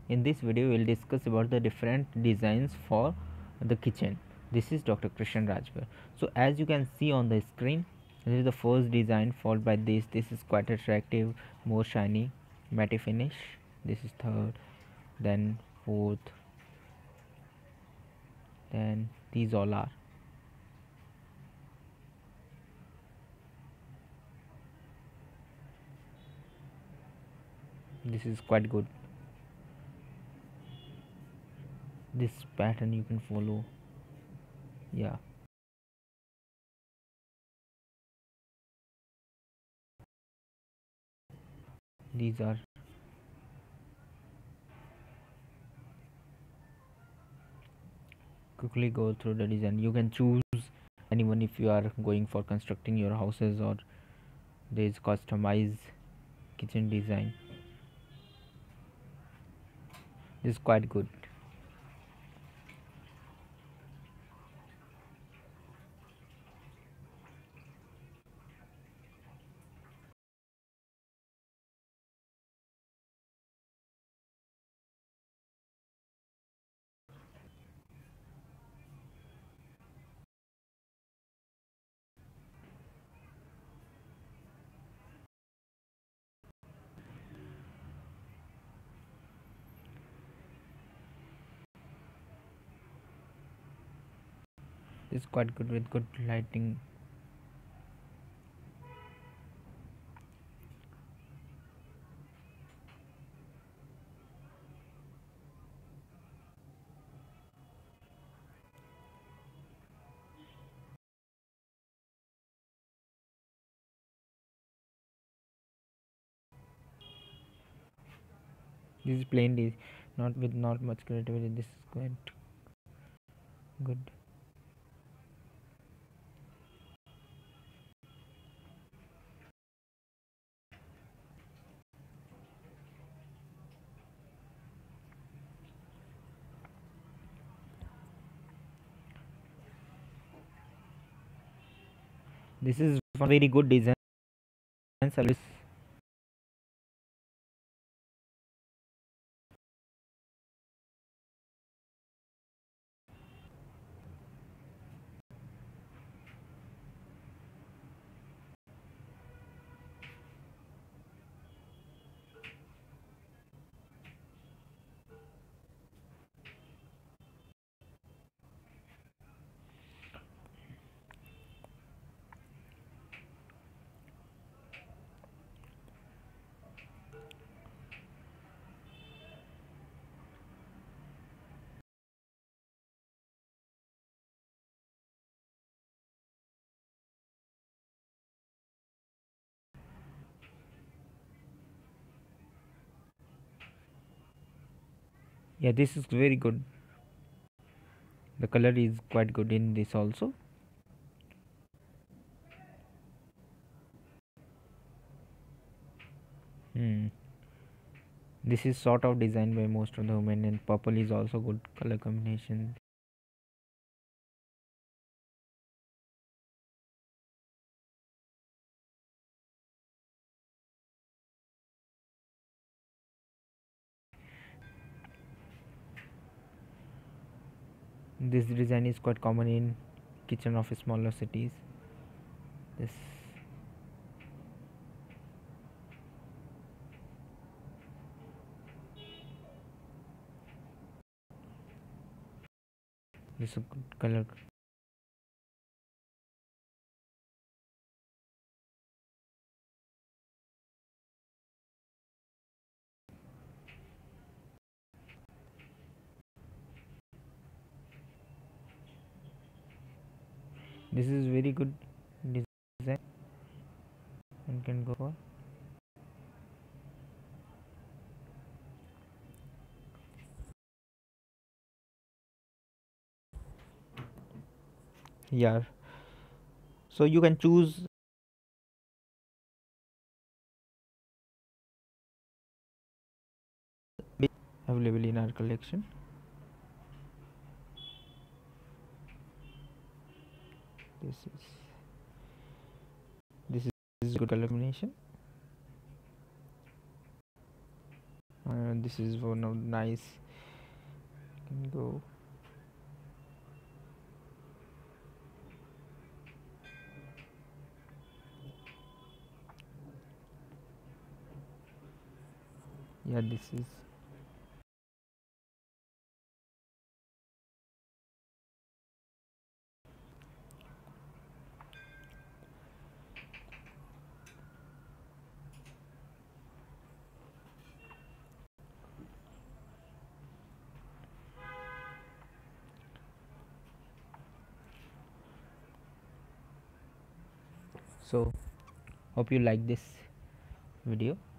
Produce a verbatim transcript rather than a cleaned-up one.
In this video we will discuss about the different designs for the kitchen. This is Dr. Krishan Rajpur. So as you can see on the screen, this is the first design, followed by this. This is quite attractive, more shiny, matte finish. This is third, then fourth, then these all are. This is quite good. This pattern you can follow. Yeah. These are quickly go through the design. You can choose anyone if you are going for constructing your houses, or there is customized kitchen design. This is quite good. This is quite good with good lighting. This is plain, this not with not much creativity. This is quite good. This is one very good design service. Yeah, this is very good. The color is quite good in this also. Hmm. This is sort of designed by most of the women, and purple is also good color combination. This design is quite common in kitchen of smaller cities. This this is a good color. This is very good design. One can go for. Yeah. So you can choose available in our collection. This is this is good color combination. Uh, this is one of nice. Can go. Yeah, this is. So hope you like this video.